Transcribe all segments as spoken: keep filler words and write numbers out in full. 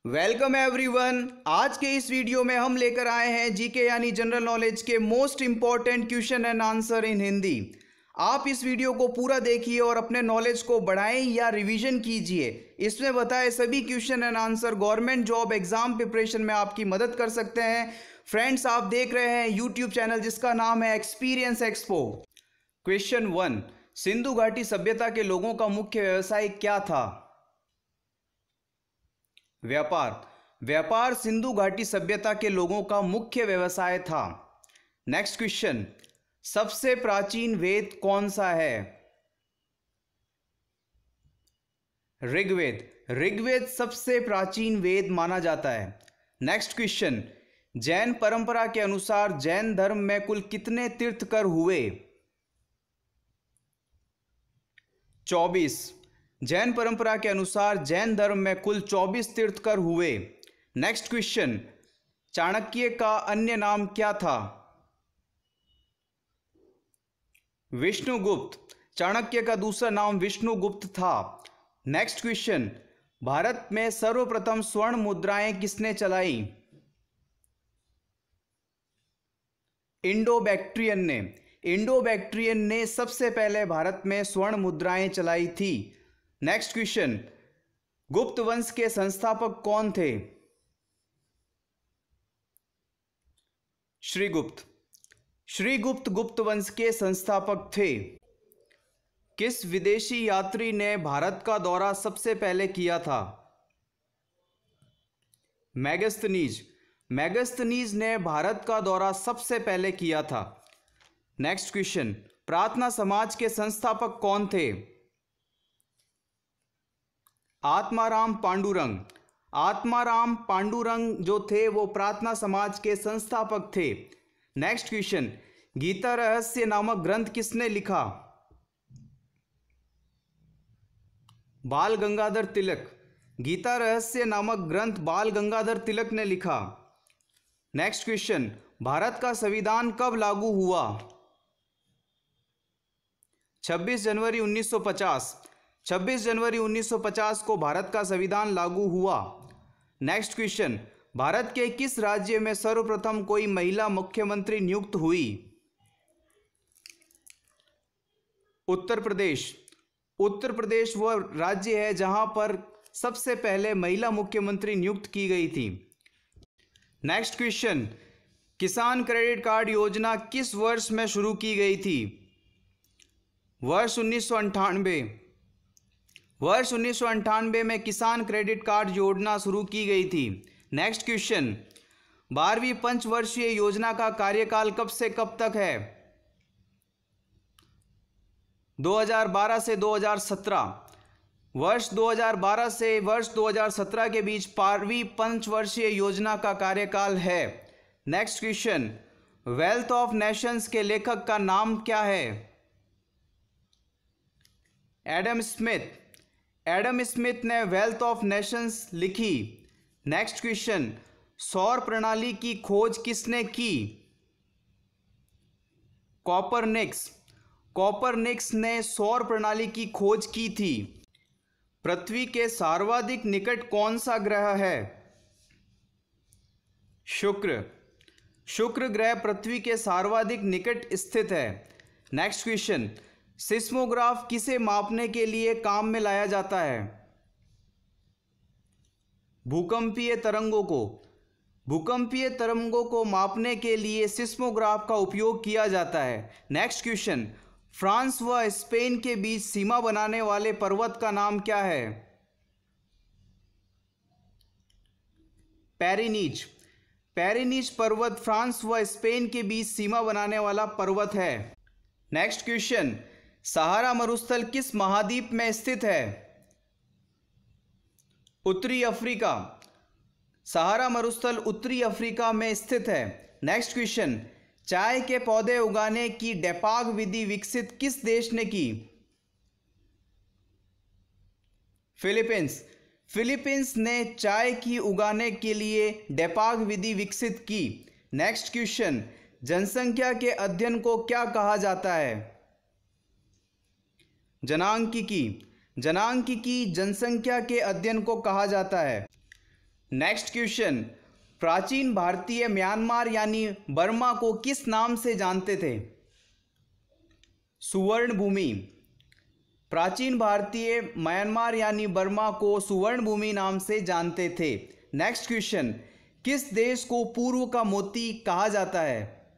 Welcome everyone. आज के इस वीडियो में हम लेकर आए हैं जीके यानी जनरल नॉलेज के most important question and answer in Hindi. आप इस वीडियो को पूरा देखिए और अपने नॉलेज को बढ़ाएं या रिवीजन कीजिए। इसमें बताए सभी question and answer government job exam preparation में आपकी मदद कर सकते हैं। फ्रेंड्स, आप देख रहे हैं यूट्यूब चैनल जिसका नाम है experience expo. Question one, Sindhu घाटी सभ्यता के लोगों का मुख्य व्यवसाय क्या था? व्यापार। व्यापार सिंधु घाटी सभ्यता के लोगों का मुख्य व्यवसाय था। नेक्स्ट क्वेश्चन, सबसे प्राचीन वेद कौन सा है? ऋग्वेद। ऋग्वेद सबसे प्राचीन वेद माना जाता है। नेक्स्ट क्वेश्चन, जैन परंपरा के अनुसार जैन धर्म में कुल कितने तीर्थकर हुए? चौबीस। जैन परंपरा के अनुसार जैन धर्म में कुल चौबीस तीर्थकर हुए। नेक्स्ट क्वेश्चन, चाणक्य का अन्य नाम क्या था? विष्णुगुप्त। चाणक्य का दूसरा नाम विष्णुगुप्त था। नेक्स्ट क्वेश्चन, भारत में सर्वप्रथम स्वर्ण मुद्राएं किसने चलाई? इंडो बैक्ट्रियन ने। इंडो बैक्ट्रियन ने सबसे पहले भारत में स्वर्ण मुद्राएं चलाई थी। नेक्स्ट क्वेश्चन, गुप्त वंश के संस्थापक कौन थे? श्रीगुप्त। श्रीगुप्त गुप्त वंश के संस्थापक थे। किस विदेशी यात्री ने भारत का दौरा सबसे पहले किया था? मैगस्थनीज। मैगस्थनीज ने भारत का दौरा सबसे पहले किया था। नेक्स्ट क्वेश्चन, प्रार्थना समाज के संस्थापक कौन थे? आत्माराम पांडुरंग। आत्माराम पांडुरंग जो थे वो प्रार्थना समाज के संस्थापक थे। नेक्स्ट क्वेश्चन, गीता रहस्य नामक ग्रंथ किसने लिखा? बाल गंगाधर तिलक। गीता रहस्य नामक ग्रंथ बाल गंगाधर तिलक ने लिखा। नेक्स्ट क्वेश्चन, भारत का संविधान कब लागू हुआ? छब्बीस जनवरी उन्नीस सौ पचास। छब्बीस जनवरी उन्नीस सौ पचास को भारत का संविधान लागू हुआ। नेक्स्ट क्वेश्चन, भारत के किस राज्य में सर्वप्रथम कोई महिला मुख्यमंत्री नियुक्त हुई? उत्तर प्रदेश। उत्तर प्रदेश वह राज्य है जहां पर सबसे पहले महिला मुख्यमंत्री नियुक्त की गई थी। Next question, Kisan credit card योजना किस वर्ष में शुरू की गई थी? वर्ष उन्नीस सौ अंठानवे। वर्ष उन्नीस सौ अंठानवे में किसान क्रेडिट कार्ड योजना शुरू की गई थी। नेक्स्ट क्वेश्चन, बारहवीं पंचवर्षीय योजना का कार्यकाल कब से कब तक है? दो हज़ार बारह से दो हज़ार सत्रह। वर्ष दो हज़ार बारह से वर्ष दो हज़ार सत्रह के बीच बारहवीं पंचवर्षीय योजना का कार्यकाल है। Next question, wealth of nations के लेखक का नाम क्या है? Adam Smith. एडम स्मिथ ने वेल्थ ऑफ नेशंस लिखी। नेक्स्ट क्वेश्चन, सौर प्रणाली की खोज किसने की? कॉपरनिकस। कॉपरनिकस ने सौर प्रणाली की खोज की थी। पृथ्वी के सर्वाधिक निकट कौन सा ग्रह है? शुक्र। शुक्र ग्रह पृथ्वी के सर्वाधिक निकट स्थित है। नेक्स्ट क्वेश्चन, सिस्मोग्राफ किसे मापने के लिए काम में लाया जाता है? भूकंपीय तरंगों को। भूकंपीय तरंगों को मापने के लिए सिस्मोग्राफ का उपयोग किया जाता है। नेक्स्ट क्वेश्चन, फ्रांस व स्पेन के बीच सीमा बनाने वाले पर्वत का नाम क्या है? पेरिनीज। पेरिनीज पर्वत फ्रांस व स्पेन के बीच सीमा बनाने वाला पर्वत है। नेक्स्ट क्वेश्चन, सहारा मरुस्थल किस महाद्वीप में स्थित है? उत्तरी अफ्रीका। सहारा मरुस्थल उत्तरी अफ्रीका में स्थित है। नेक्स्ट क्वेश्चन, चाय के पौधे उगाने की डेपाग विधि विकसित किस देश ने की? फिलीपींस। फिलीपींस ने चाय की उगाने के लिए डेपाग विधि विकसित की। नेक्स्ट क्वेश्चन, जनसंख्या के अध्ययन को क्या कहा जाता है? जनांकिकी। जनांकिकी जनसंख्या के अध्ययन को कहा जाता है। नेक्स्ट क्वेश्चन, प्राचीन भारतीय म्यांमार यानी बर्मा को किस नाम से जानते थे? सुवर्ण भूमि। प्राचीन भारतीय म्यांमार यानी बर्मा को सुवर्ण भूमि नाम से जानते थे। नेक्स्ट क्वेश्चन, किस देश को पूर्व का मोती कहा जाता है?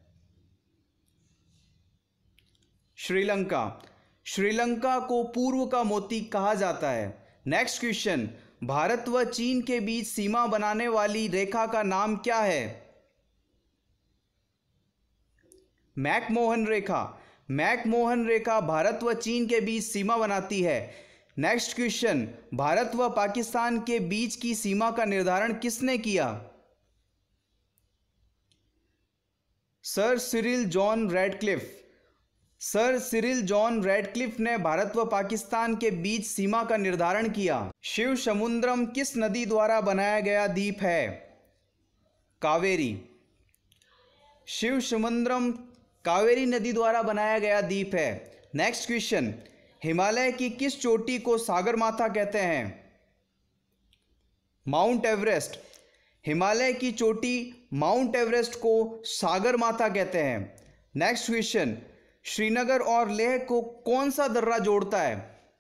श्रीलंका। श्रीलंका को पूर्व का मोती कहा जाता है। नेक्स्ट क्वेश्चन, भारत व चीन के बीच सीमा बनाने वाली रेखा का नाम क्या है? मैकमोहन रेखा। मैकमोहन रेखा भारत व चीन के बीच सीमा बनाती है। नेक्स्ट क्वेश्चन, भारत व पाकिस्तान के बीच की सीमा का निर्धारण किसने किया? Sir Cyril John Radcliffe. Sir Cyril John Radcliffe ने भारत व पाकिस्तान के बीच सीमा का निर्धारण किया। शिव समुद्रम किस नदी द्वारा बनाया गया द्वीप है? कावेरी। शिव समुद्रम कावेरी नदी द्वारा बनाया गया द्वीप है। नेक्स्ट क्वेश्चन, हिमालय की किस चोटी को सागरमाथा कहते हैं? Mount Everest. हिमालय की चोटी माउंट एवरेस्ट को सागरमाथा कहते हैं। नेक्स्ट क्वेश्चन, श्रीनगर और लेह को कौन सा दर्रा जोड़ता है?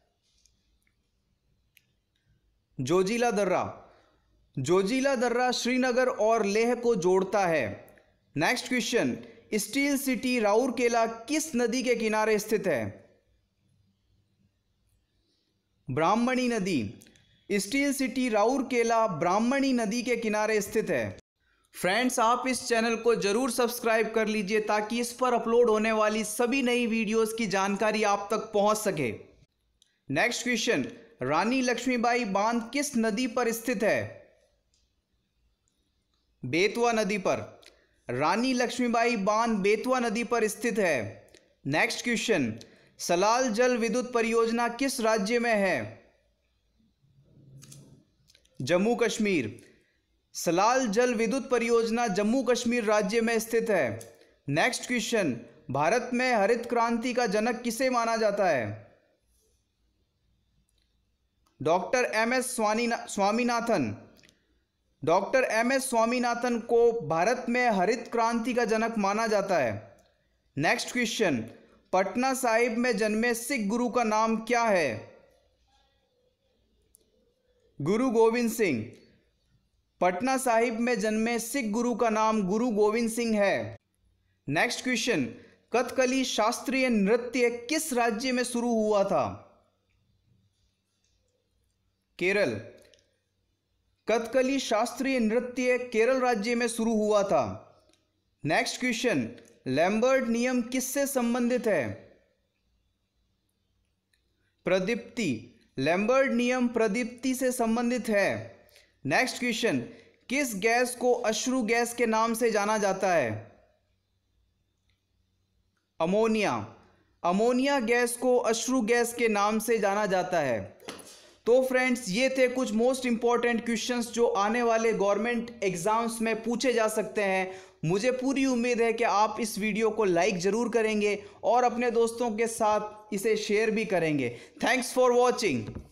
जोजिला दर्रा। जोजिला दर्रा श्रीनगर और लेह को जोड़ता है। Next question, steel city Rourkela किस नदी के किनारे स्थित है? ब्राह्मणी नदी। स्टील सिटी राउरकेला ब्राह्मणी नदी के किनारे स्थित है। फ्रेंड्स, आप इस चैनल को जरूर सब्सक्राइब कर लीजिए ताकि इस पर अपलोड होने वाली सभी नई वीडियोस की जानकारी आप तक पहुंच सके। नेक्स्ट क्वेश्चन, रानी लक्ष्मीबाई बांध किस नदी पर स्थित है? बेतवा नदी पर। रानी लक्ष्मीबाई बांध बेतवा नदी पर स्थित है। नेक्स्ट क्वेश्चन, सलाल जल विद्युत परियोजना किस राज्य में है? जम्मू कश्मीर। सलाल जल विद्युत परियोजना जम्मू कश्मीर राज्य में स्थित है। नेक्स्ट क्वेश्चन, भारत में हरित क्रांति का जनक किसे माना जाता है? Doctor M S Swaminathan. Doctor M S Swaminathan को भारत में हरित क्रांति का जनक माना जाता है। नेक्स्ट क्वेश्चन, पटना साहिब में जन्मे सिख गुरु का नाम क्या है? गुरु गोविंद सिंह। पटना साहिब में जन्मे सिख गुरु का नाम गुरु गोविंद सिंह है। नेक्स्ट क्वेश्चन, कथकली शास्त्रीय नृत्य किस राज्य में शुरू हुआ था? केरल। कथकली शास्त्रीय नृत्य केरल राज्य में शुरू हुआ था। नेक्स्ट क्वेश्चन, लैम्बर्ट नियम किससे संबंधित है? प्रदीप्ति। लैम्बर्ट नियम प्रदीप्ति से संबंधित है। नेक्स्ट क्वेश्चन, किस गैस को अश्रु गैस के नाम से जाना जाता है? अमोनिया। अमोनिया गैस को अश्रु गैस के नाम से जाना जाता है। तो फ्रेंड्स, ये थे कुछ मोस्ट इंपॉर्टेंट क्वेश्चंस जो आने वाले गवर्नमेंट एग्जाम्स में पूछे जा सकते हैं। मुझे पूरी उम्मीद है कि आप इस वीडियो को लाइक ज़रूर करेंगे और अपने दोस्तों के साथ इसे शेयर भी करेंगे। Thanks for watching.